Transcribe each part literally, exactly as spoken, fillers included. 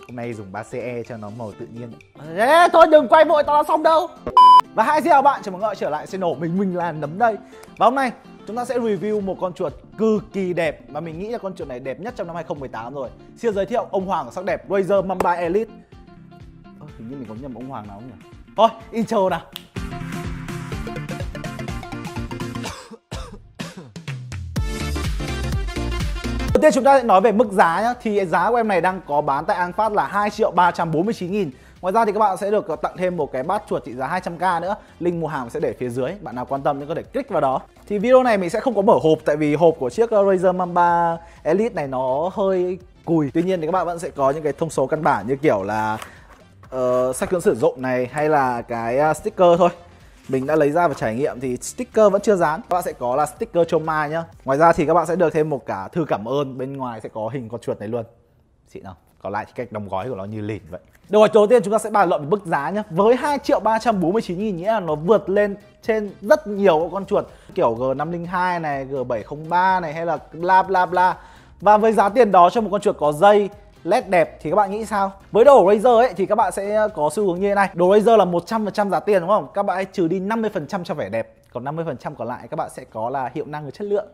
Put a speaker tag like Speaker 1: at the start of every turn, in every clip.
Speaker 1: Hôm nay dùng ba C E cho nó màu tự nhiên. Ê, thôi đừng quay vội, tao đã xong đâu. Và hi xin chào bạn, chào mừng các bạn trở lại channel mình, mình là Nấm đây. Và hôm nay chúng ta sẽ review một con chuột cực kỳ đẹp mà mình nghĩ là con chuột này đẹp nhất trong năm hai không một tám rồi. Xin giới thiệu ông hoàng của sắc đẹp Razer Mamba Elite. Ơ, hình như mình có nhầm ông hoàng nào không nhỉ? Thôi, intro nào. Đầu tiên chúng ta sẽ nói về mức giá nhá. Thì giá của em này đang có bán tại An Phát là hai triệu ba trăm bốn mươi chín nghìn. Ngoài ra thì các bạn sẽ được tặng thêm một cái bát chuột trị giá hai trăm k nữa. Link mua hàng sẽ để phía dưới. Bạn nào quan tâm thì có thể click vào đó. Thì video này mình sẽ không có mở hộp, tại vì hộp của chiếc Razer Mamba Elite này nó hơi cùi. Tuy nhiên thì các bạn vẫn sẽ có những cái thông số căn bản như kiểu là uh, sách hướng sử dụng này hay là cái sticker thôi. Mình đã lấy ra và trải nghiệm thì sticker vẫn chưa dán. Các bạn sẽ có là sticker cho mai nhá. Ngoài ra thì các bạn sẽ được thêm một cả thư cảm ơn. Bên ngoài sẽ có hình con chuột này luôn. Xịn không? Còn lại thì cách đóng gói của nó như lìn vậy. Được rồi, đầu tiên chúng ta sẽ bàn luận về mức giá nhá. Với hai triệu ba trăm bốn mươi chín nghìn nghĩa là nó vượt lên trên rất nhiều con chuột kiểu G năm không hai này, G bảy không ba này hay là bla bla bla. Và với giá tiền đó cho một con chuột có dây led đẹp thì các bạn nghĩ sao? Với đồ Razer ấy thì các bạn sẽ có xu hướng như thế này. Đồ Razer là một trăm phần trăm giá tiền đúng không? Các bạn hãy trừ đi năm mươi phần trăm cho vẻ đẹp. Còn năm mươi phần trăm còn lại các bạn sẽ có là hiệu năng và chất lượng.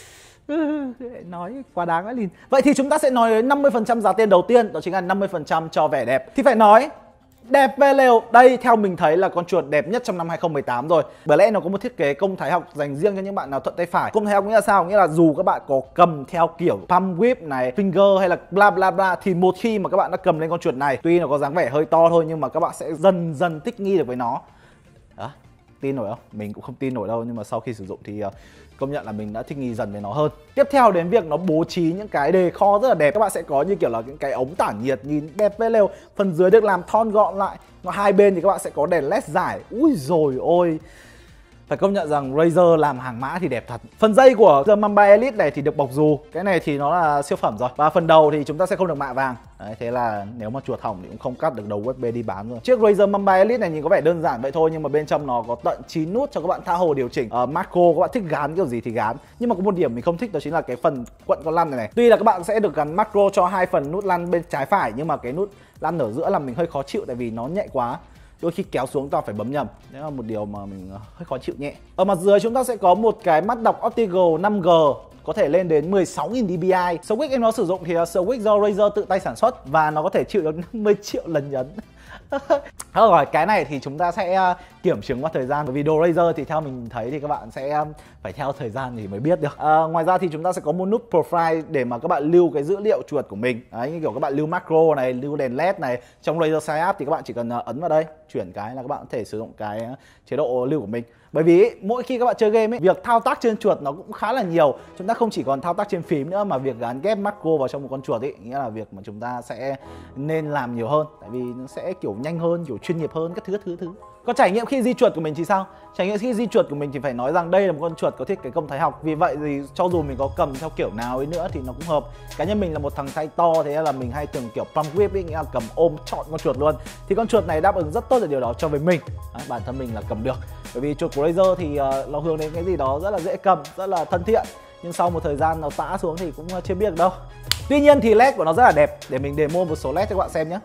Speaker 1: Nói quá đáng quá lìn. Vậy thì chúng ta sẽ nói đến năm mươi phần trăm giá tiền đầu tiên, đó chính là năm mươi phần trăm cho vẻ đẹp. Thì phải nói đẹp về lều, đây theo mình thấy là con chuột đẹp nhất trong năm hai không một tám rồi. Bởi lẽ nó có một thiết kế công thái học dành riêng cho những bạn nào thuận tay phải. Công thái học nghĩa là sao? Nghĩa là dù các bạn có cầm theo kiểu palm grip này, finger hay là bla bla bla, thì một khi mà các bạn đã cầm lên con chuột này, tuy nó có dáng vẻ hơi to thôi nhưng mà các bạn sẽ dần dần thích nghi được với nó. Đó, tin nổi không? Mình cũng không tin nổi đâu, nhưng mà sau khi sử dụng thì uh, công nhận là mình đã thích nghi dần với nó hơn. Tiếp theo đến việc nó bố trí những cái đề kho rất là đẹp. Các bạn sẽ có như kiểu là những cái ống tản nhiệt nhìn đẹp về lều. Phần dưới được làm thon gọn lại. Và hai bên thì các bạn sẽ có đèn led giải. Ui rồi ôi, phải công nhận rằng Razer làm hàng mã thì đẹp thật. Phần dây của Razer Mamba Elite này thì được bọc dù. Cái này thì nó là siêu phẩm rồi. Và phần đầu thì chúng ta sẽ không được mạ vàng. Đấy, thế là nếu mà chuột hỏng thì cũng không cắt được đầu u ét bê đi bán rồi. Chiếc Razer Mamba Elite này nhìn có vẻ đơn giản vậy thôi, nhưng mà bên trong nó có tận chín nút cho các bạn tha hồ điều chỉnh uh, macro. Các bạn thích gán kiểu gì thì gán. Nhưng mà có một điểm mình không thích, đó chính là cái phần quận con lăn này này. Tuy là các bạn sẽ được gắn macro cho hai phần nút lăn bên trái phải, nhưng mà cái nút lăn ở giữa là mình hơi khó chịu, tại vì nó nhạy quá. Đôi khi kéo xuống ta phải bấm nhầm. Đấy là một điều mà mình hơi khó chịu nhẹ. Ở mặt dưới chúng ta sẽ có một cái mắt đọc Optical năm G, có thể lên đến mười sáu nghìn D P I. Switch em nó sử dụng thì là switch do Razer tự tay sản xuất và nó có thể chịu được năm mươi triệu lần nhấn. Rồi, cái này thì chúng ta sẽ kiểm chứng qua thời gian. Bởi vì đồ Razer thì theo mình thấy thì các bạn sẽ phải theo thời gian thì mới biết được. À, ngoài ra thì chúng ta sẽ có một nút profile để mà các bạn lưu cái dữ liệu chuột của mình. Đấy, như kiểu các bạn lưu macro này, lưu đèn led này. Trong Razer Sign Up thì các bạn chỉ cần ấn vào đây, chuyển cái là các bạn có thể sử dụng cái chế độ lưu của mình. Bởi vì ý, mỗi khi các bạn chơi game ấy, việc thao tác trên chuột nó cũng khá là nhiều. Chúng ta không chỉ còn thao tác trên phím nữa, mà việc gắn ghép macro vào trong một con chuột ấy, nghĩa là việc mà chúng ta sẽ nên làm nhiều hơn. Tại vì nó sẽ kiểu nhanh hơn, kiểu chuyên nghiệp hơn, các thứ các thứ thứ. Còn trải nghiệm khi di chuột của mình thì sao? Trải nghiệm khi di chuột của mình thì phải nói rằng đây là một con chuột có thiết kế công thái học. Vì vậy thì cho dù mình có cầm theo kiểu nào ấy nữa thì nó cũng hợp. Cá nhân mình là một thằng tay to, thế là mình hay thường kiểu palm grip ấy, nghĩa là cầm ôm trọn con chuột luôn. Thì con chuột này đáp ứng rất tốt ở điều đó cho với mình. Đấy, bản thân mình là cầm được. Bởi vì chuột của Razer thì uh, nó hướng đến cái gì đó rất là dễ cầm, rất là thân thiện. Nhưng sau một thời gian nó tã xuống thì cũng chưa biết được đâu. Tuy nhiên thì led của nó rất là đẹp. Để mình demo một số led cho các bạn xem nhé.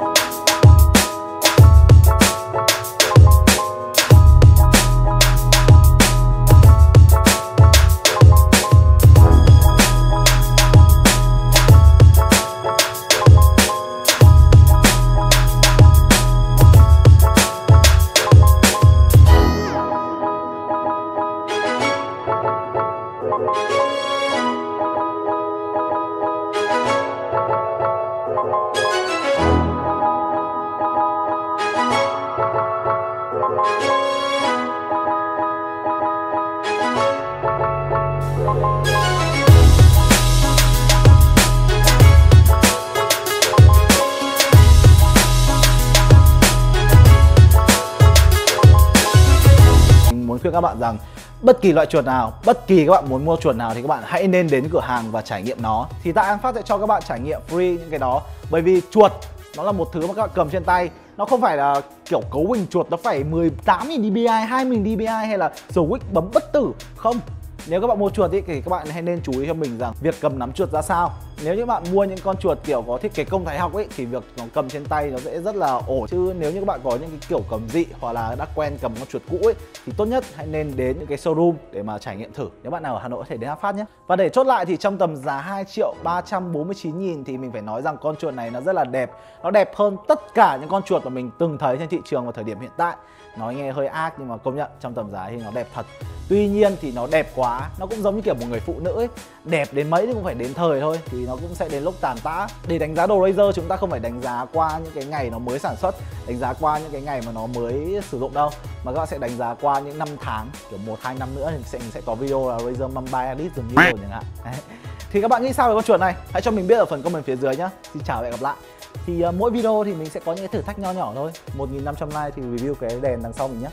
Speaker 1: Khuyên các bạn rằng bất kỳ loại chuột nào, bất kỳ các bạn muốn mua chuột nào thì các bạn hãy nên đến cửa hàng và trải nghiệm nó. Thì tại An Phát sẽ cho các bạn trải nghiệm free những cái đó. Bởi vì chuột nó là một thứ mà các bạn cầm trên tay. Nó không phải là kiểu cấu hình chuột nó phải mười tám nghìn D P I, hai mươi nghìn D P I hay là switch bấm bất tử. Không. Nếu các bạn mua chuột ý, thì các bạn hãy nên chú ý cho mình rằng việc cầm nắm chuột ra sao. nếu như bạn mua những con chuột kiểu có thiết kế công thái học ấy thì việc nó cầm trên tay nó sẽ rất là ổn. Chứ nếu như các bạn có những cái kiểu cầm dị hoặc là đã quen cầm con chuột cũ ấy thì tốt nhất hãy nên đến những cái showroom để mà trải nghiệm thử. Nếu bạn nào ở Hà Nội có thể đến Áp Phát nhé. Và để chốt lại thì trong tầm giá hai triệu ba trăm bốn mươi chín nghìn thì mình phải nói rằng con chuột này nó rất là đẹp. Nó đẹp hơn tất cả những con chuột mà mình từng thấy trên thị trường vào thời điểm hiện tại. Nói nghe hơi ác nhưng mà công nhận trong tầm giá thì nó đẹp thật. Tuy nhiên thì nó đẹp quá, nó cũng giống như kiểu một người phụ nữ ấy. Đẹp đến mấy thì cũng phải đến thời thôi, thì nó cũng sẽ đến lúc tàn tã. Để đánh giá đồ Razer chúng ta không phải đánh giá qua những cái ngày nó mới sản xuất, đánh giá qua những cái ngày mà nó mới sử dụng đâu, mà các bạn sẽ đánh giá qua những năm tháng, kiểu một hai năm nữa thì sẽ mình sẽ có video là Razer Mumbai Edit dường như rồi chẳng hạn. Thì các bạn nghĩ sao về con chuột này? Hãy cho mình biết ở phần comment phía dưới nhá. Xin chào và hẹn gặp lại. Thì uh, mỗi video thì mình sẽ có những cái thử thách nho nhỏ thôi. một nghìn năm trăm like thì review cái đèn đằng sau mình nhé.